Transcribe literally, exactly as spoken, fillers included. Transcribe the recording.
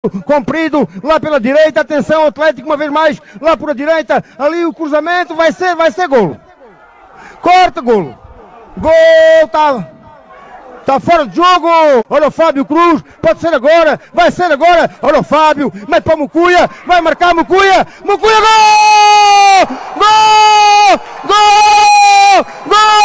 comprido lá pela direita, atenção Atlético uma vez mais, lá por a direita, ali o cruzamento, vai ser, vai ser golo. Corta, golo. Gol, tá, tá fora de jogo. Olha o Fábio Cruz, pode ser agora, vai ser agora. Olha o Fábio, mete para o Mucuia, vai marcar Mucuia, Mucuia, gol! Gol! Gol! Gol!